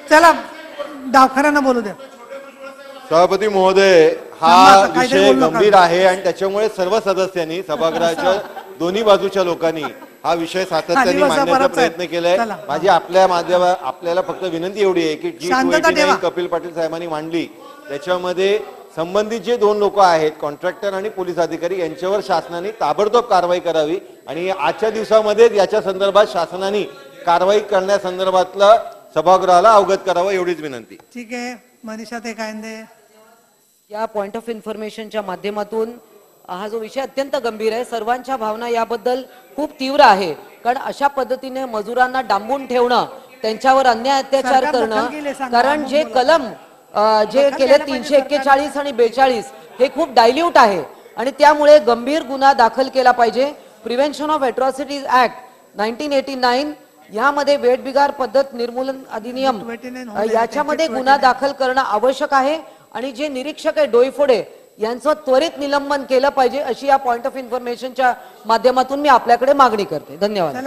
चला डावखऱ्यांना बोलू द्या. सभापती महोदय, हा विषय गंभीर आहे आणि त्याच्यामुळे सर्व सदस्यांनी सभागृहाच्या दोन्ही बाजूच्या लोकांनी हा विषय सातत्याने मांडण्याचा प्रयत्न केलाय. माझी आपल्याला फक्त विनंती एवढी आहे की जी कपिल पाटील साहेबांनी मांडली त्याच्यामध्ये संबंधित जे दोन लोक आहेत, कॉन्ट्रॅक्टर आणि पोलीस अधिकारी, यांच्यावर शासनाने ताबडतोब कारवाई करावी आणि आजच्या दिवसामध्ये याच्या संदर्भात शासनाने कारवाई करण्यासंदर्भातला सभागृहाला अवगत करावं एवढीच विनंती. ठीक आहे. मनीषा ते कायंदे, या पॉइंट ऑफ इन्फॉर्मेशनच्या माध्यमातून हा जो विषय अत्यंत गंभीर आहे, सर्वांच्या भावना याबद्दल खूप तीव्र आहे. कारण अशा पद्धतीने मजुरांना डांबून ठेवणं, त्यांच्यावर अन्याय अत्याचार करणं, कारण जे कलम जे केले 341 आणि 42 हे खूप डायल्यूट आहे आणि त्यामुळे गंभीर गुन्हा दाखल केला पाहिजे. प्रिव्हेन्शन ऑफ अट्रॉसिटीज ऍक्ट 1989 यामध्ये वेठबिगार पद्धत निर्मूलन अधिनियम याच्यामध्ये गुन्हा दाखल करणं आवश्यक आहे आणि जे निरीक्षक आहे डोईफोडे यांचं त्वरित निलंबन केलं पाहिजे, अशी या पॉइंट ऑफ इन्फॉर्मेशनच्या माध्यमातून मी आपल्याकडे मागणी करते. धन्यवाद.